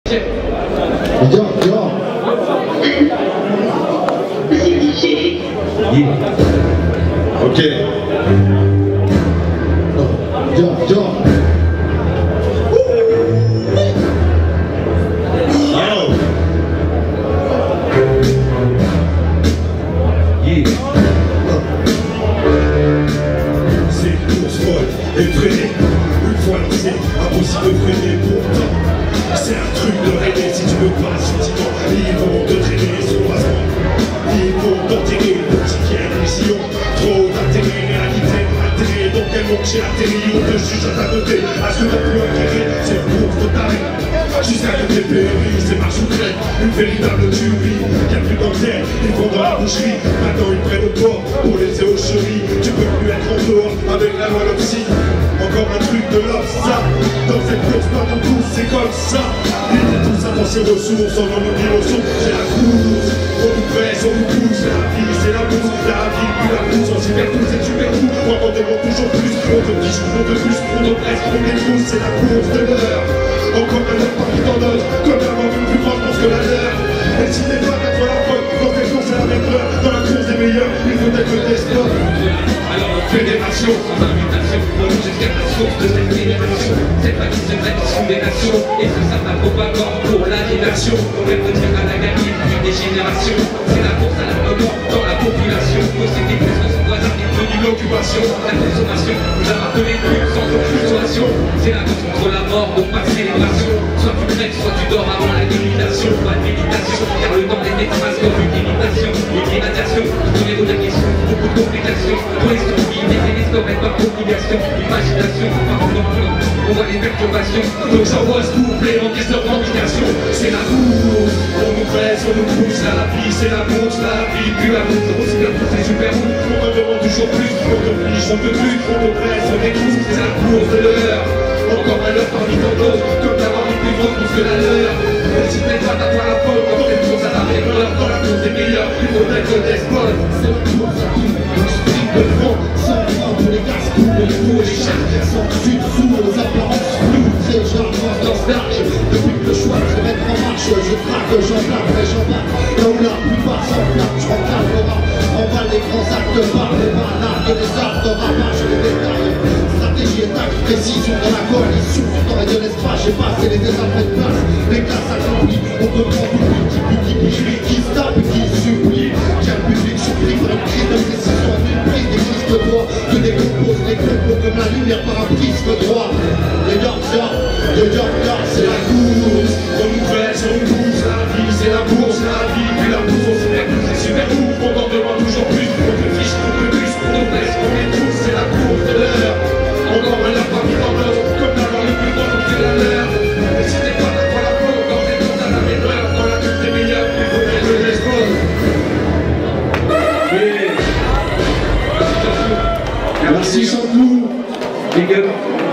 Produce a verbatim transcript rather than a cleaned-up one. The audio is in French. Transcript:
Viens, viens. Yeah. Ok. Viens, viens. Oh. Yeah. C'est une course folle, effrénée. Une fois lancé, impossible de freiner pourtant. C'est un truc de rêver si tu veux pas sentiment. Ils vont te traîner sur le passement. Ils vont t'enterrer, le petit qui a une mission. Trop d'intérêt, réalité, intérêt. Dans quel monde j'ai atterri, on te juge à ta beauté. À ce que t'as plus acquérir, c'est une course de taré. Jusqu'à que t'es péri, c'est marche ou crête. Une véritable tuerie, y'a plus d'enquête. Ils vont dans la boucherie, maintenant ils prennent au port pour laisser aux chevilles. Tu peux plus être en dehors avec la loi Lopsy. Encore un truc de l'ops, ça. Dans cette course, pas de tous, c'est comme ça. Ils étaient tous à penser ressources, on en oublie le son. C'est la course, on nous presse, on nous pousse. La vie, c'est la bourse, la vie, puis la course. On s'y perd tous, c'est super fou. On en demande toujours plus. On te fiche, on te buse, on te presse, on les pousse. C'est la course de l'heure. Encore un autre parmi tant d'autres. Comme la mort une plus grande course que la leur. Et si t'es pas d'être la faute, dans cette course, c'est la même heure. Dans la course des meilleurs, il faut être le destin. Alors notre fédération, sans invitation, on nous jusqu'à la source de cette génération. Cette famille secrète issus des nations, et ce ça va propagande pour l'aliénation. On rêve de dire à la galerie depuis des générations. C'est la course à l'armement dans la population. Posséder plus que son voisin est devenu l'occupation. La consommation nous a rappelé plus sans fluctuation. C'est la course contre la mort, donc pas de célébration. Soit tu crèves, soit tu dors avant la domination. Pas de méditation, car le temps des défenses comme une imitation, une gradation. Tournez-vous la question, beaucoup de complications. Des télescopes et par obligation, imagination, par exemple, on voit les perturbations. Donc j'envoie ce couplet en question de revendication. C'est la course, on nous presse, on nous pousse. La vie, c'est la course, la vie, puis la course. On s'y perd tous les super routes, on me demande toujours plus. On te fiche, on te lutte, on te presse, on étrousse. C'est la course de l'heure, encore un heure parmi tant d'autres. Comme d'avoir une plus grande course que la leur. Et si t'es pas d'avoir la faute, quand t'es course à la règle, dans la course des meilleurs, il faut être le despote. C'est la course à qui de front, sans front pour les gaz, pour les fous et les chats, sans suite sous aux apparences floues, très charmant dans ce large. Depuis que le choix de se mettre en marche, je frappe, j'en plaque, et j'en bats. Là où la plupart s'enflamment, je recale le rap. On va les grands actes par les malades, les arts de ramage, les détails. Stratégie et tact, précision dans la coalition, du temps et de l'espace, j'ai passé les désaffrés de place. Les classes accomplies, on te prend tout le qui multiplie, qui se tape et qui supplie. Quel public surpris par une crise de précision, une prise des risques droits, que décompose les compos comme la lumière par un prisme droit. Les Yorkshire, les Yorkshire, c'est la course. On nous presse, on nous pousse. La vie, c'est la bourse, la vie, puis la bourse. On s'y perd tous, c'est super fou. On en demande toujours plus. On te fiche, on te buse, on te presse, on les pousse. C'est la course de l'heure. Encore un heure parmi tant d'autres. Comme d'avoir le plus grand, c'est la leur. Et si t'es pas d'accord la faute, dans cette course à la même heure, dans la course des meilleurs, il faut être le despote. Yeah. Merci Chanteloup. Big up.